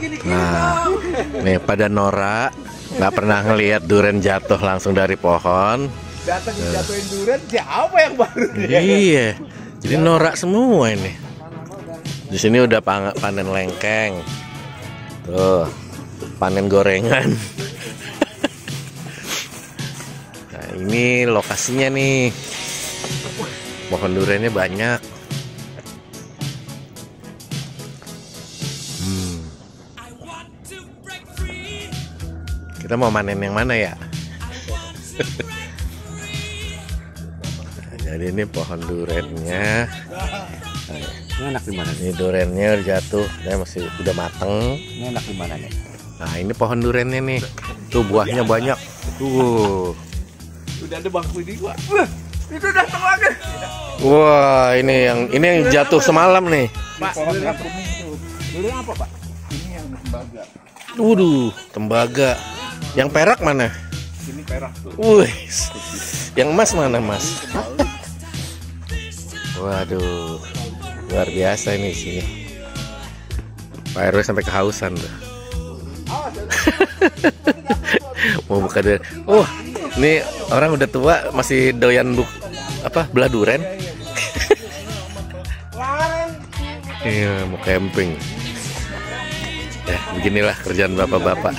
Nah, nih pada norak, nggak pernah ngelihat durian jatuh langsung dari pohon. Datang jatuhin durian, siapa yang baru? Iya, jadi norak semua ini. Di sini udah panen lengkeng, tuh panen gorengan. Nah ini lokasinya nih, pohon duriannya banyak. Kita mau manen yang mana ya? Nah, jadi ini pohon duriannya. Ini enak di mana? Ini duriannya udah jatuh, dia masih udah mateng. Ini enak di mana nih? Nah ini pohon duriannya nih, tuh buahnya banyak. Tuh. Udah ada bangku di gua. Itu datang lagi. Wah ini yang jatuh semalam nih. Pak, durian kuning tuh. Durian apa Pak? Ini yang tembaga. Waduh, tembaga. Yang perak mana? Ini perak tuh. Wih, yang emas mana mas? Waduh, luar biasa ini sini. Pak RW sampai kehausan tuh. Mau buka durian. Ini orang udah tua masih doyan belah durian. Iya, mau camping. Ya, beginilah kerjaan bapak-bapak.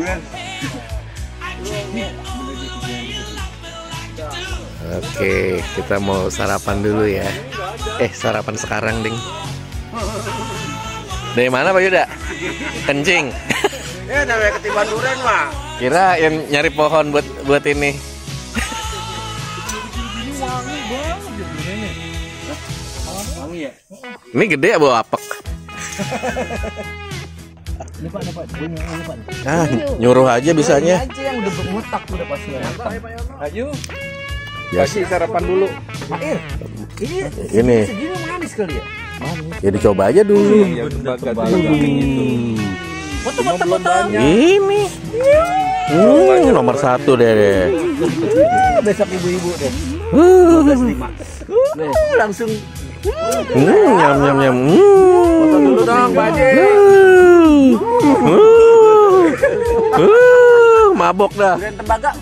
Oke, kita mau sarapan dulu ya. Sarapan sekarang, Ding. Dari mana Pak Yuda? Kencing. Ya, namanya ketiban durian mah. Kira yang nyari pohon buat ini. Ini wangi banget duriannya. Wangi ya? Ini gede ya bawa apek. Ini Pak, ini Pak. Ah, nyuruh aja bisanya. Aja yang udah bermutak udah pasti matang. Ayo. Ya, Kasih sarapan dulu. Pak Ir, ini. Segini manis kali ya? Manis. Ya dicoba aja dulu. Iya, tembaga. Foto. Ini. Nomor 1 deh. Besok ibu-ibu deh. Langsung. Nyam. Foto dulu dong, Baje. Mabok dah. Durian tembaga.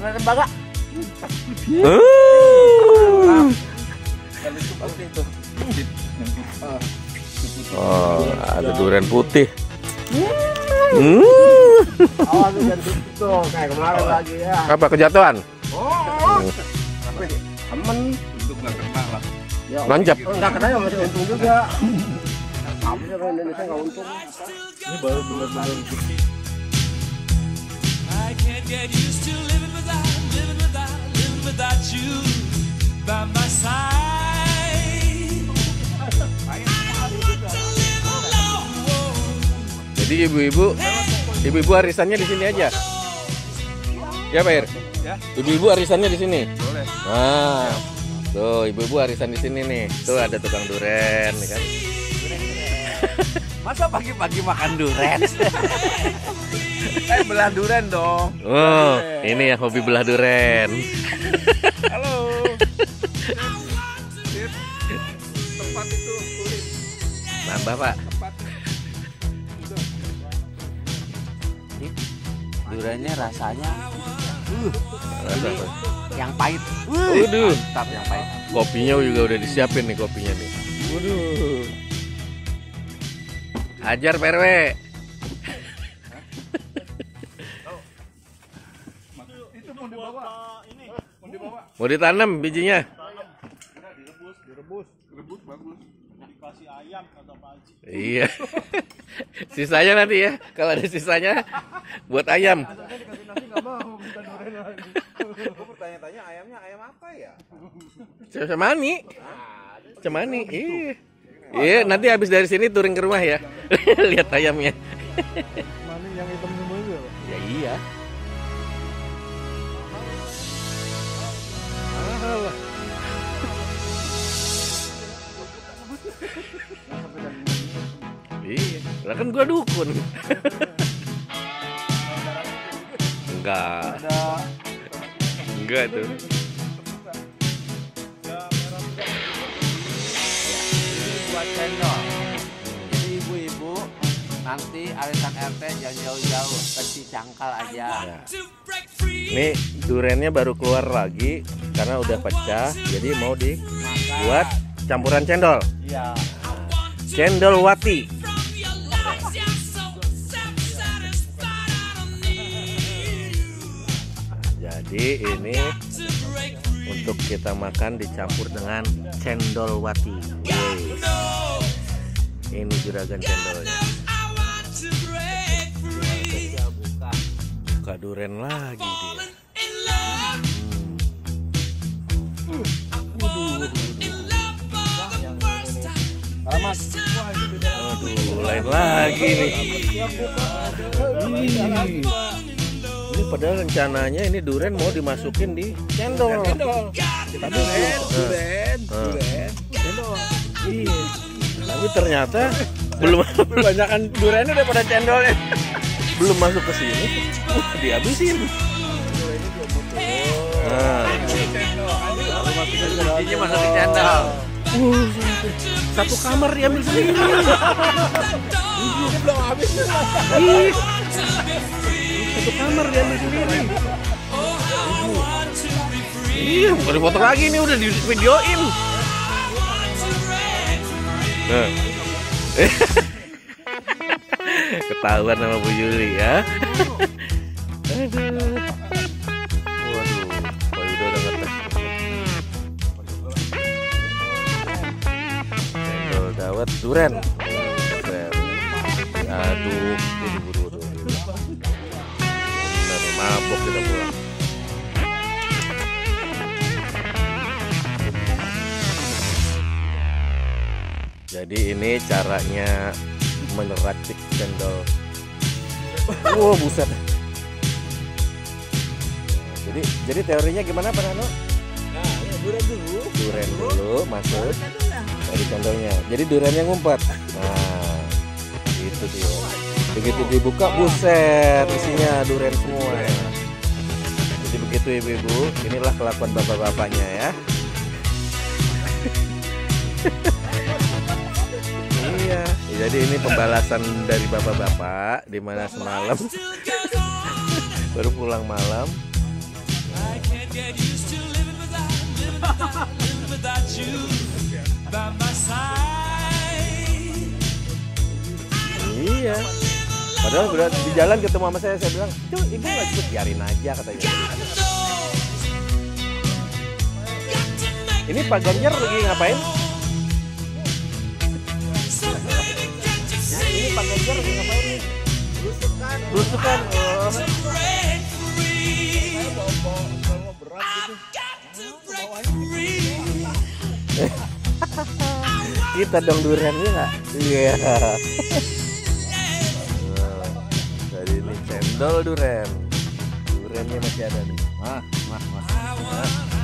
Oh, ada durian putih. Awas jangan tutup kayak kemarin lagi ya. Apa kejatuhan? Temen untuk nggak kena lah. Nancap. Nggak kena ya masih untung juga. Kamu orang Indonesia nggak untung. Ini baru benar-benar. I can't get used to living without you by my side. Jadi ibu-ibu arisannya di sini aja. Ya Pak Ir? Ya. Ibu-ibu arisannya di sini. Boleh. Nah, tuh ibu-ibu arisan di sini nih. Tuh ada tukang durian, nih kan? Masa pagi-pagi makan durian? Belah durian dong. Oh, ini yang hobi belah durian. Halo. Tempat itu kulit. Nambah Pak. Duriannya rasanya Rasa, yang pahit. Waduh. Mantap yang pahit. Kopinya juga udah disiapin nih kopinya nih. Waduh. Hajar Pak RW. Itu mau dibawa. Ini mau dibawa. Mau ditanam bijinya? Direbus bagus. Dikasih ayam kata Pak Haji. Iya. Sisanya nanti ya. Kalau ada sisanya buat ayam. Dikasih nasi nggak mau, minta durian lagi. Gue bertanya-tanya ayamnya ayam apa ya? Cemani. Cemani. Iya, nanti habis dari sini touring ke rumah ya. Lihat ayamnya. Mani yang hitam semua itu ya, Pak? Ya iya. Mahal lah. Iya, lah kan gua dukun. Enggak. Enggak tuh. Buat channel. Jadi ibu-ibu Nanti arisan RT jangan jauh-jauh ke Cicangkal aja. Ya. Ini durennya baru keluar lagi karena udah pecah, jadi mau dibuat campuran cendol. Iya. Cendol Wati. Jadi ini untuk kita makan dicampur dengan cendol Wati. Yes. Ini juragan cendolnya. Buka duren lagi dia. Alamat. Aduh, lain lagi nih. Ini padahal rencananya ini duren mau dimasukin di cendol. Tapi Duren. Cendol. iya. Tapi ternyata belum Banyakan durennya daripada cendolnya. belum masuk ke sini. Dihabisin. Nah, Kuncinya masuk ke cendol. satu kamar diambil sendiri. Belum habis. Ih, satu kamar diambil sendiri. Iya, bukan dipoto lagi nih, udah di videoin. Nah. Ketahuan sama Bu Yuli ya. Aduh. Waduh, Pak Yudo udah ngetes. Cendol dawet duren. Aduh, buru-buru. Bener, mabok kita pulang. Jadi ini caranya meneracik cendol. Wow, buset. Jadi teorinya gimana Pak Nano? Nah, duren dulu. Duren dulu masuk dari cendolnya. Jadi durennya ngumpet. Nah, itu dia. Begitu dibuka, buset, isinya duren semua. Jadi begitu ibu-ibu, inilah kelakuan bapak-bapaknya ya. Iya, jadi ini pembalasan dari bapak-bapak di mana semalam baru pulang malam. Iya. Padahal udah di jalan ketemu sama saya bilang, "Tuh, ibu nggak ikut, biarin aja," katanya. Ini Pak Ganjar lagi ngapain? Ini Pak Ganjar lagi ngapain nih? Belusukan. Oh. Kita dong durennya nggak? Iya. Jadi ini cendol duren. Durennya masih ada nih. Mas.